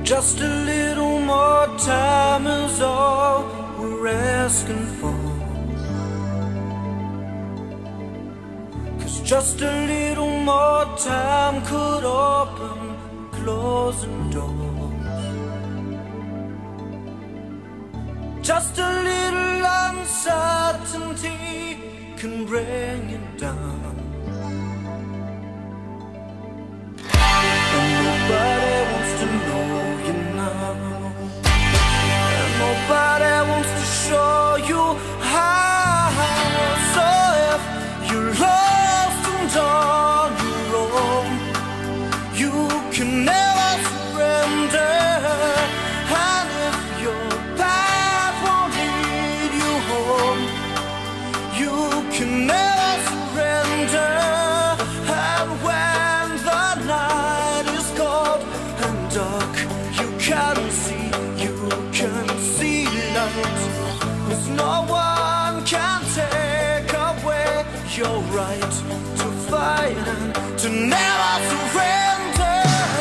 Just a little more time is all we're asking for. 'Cause just a little more time could open closing doors. Just a little uncertainty can bring it down. And nobody wants to know you now. And nobody wants to show you how. So if you're lost and on your own, you can never surrender. And if your path won't lead you home, you can never surrender. And when the night is cold and dark, you can see light. 'Cause no one can take away your right to fight and to never surrender.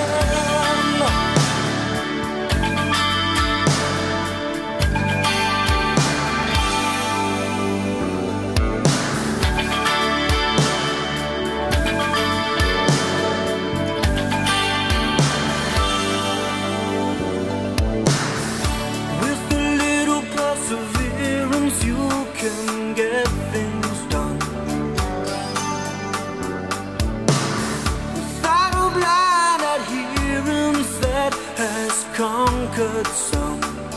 You can get things done without a blind adherence that has conquered some.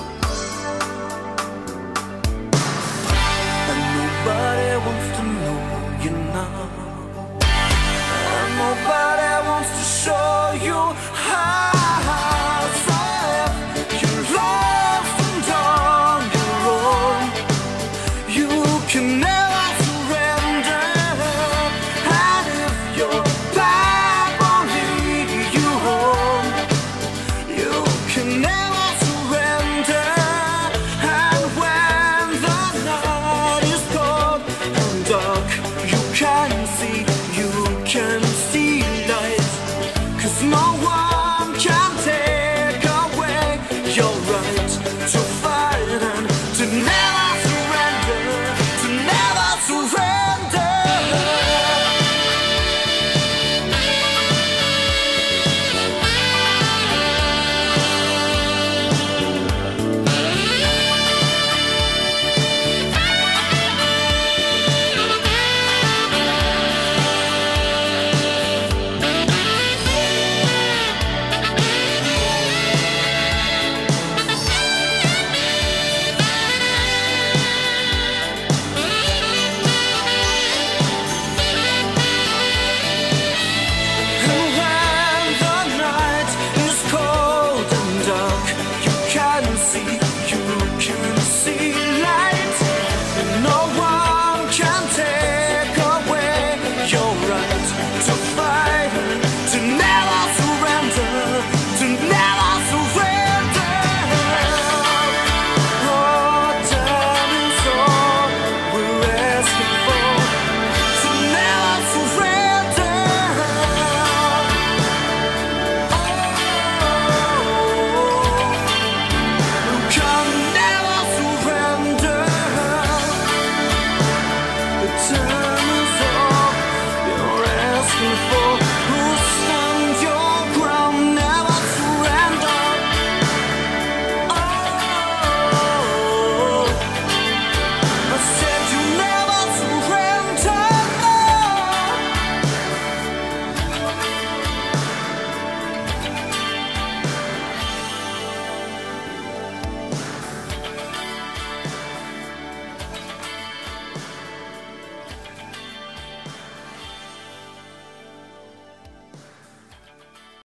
And nobody wants to know you now. And nobody wants to show you how. So if you're lost and on your own, you can never surrender. And if your path won't lead you home, you can never surrender. And when the night is cold and dark, you can see light. 'Cause no one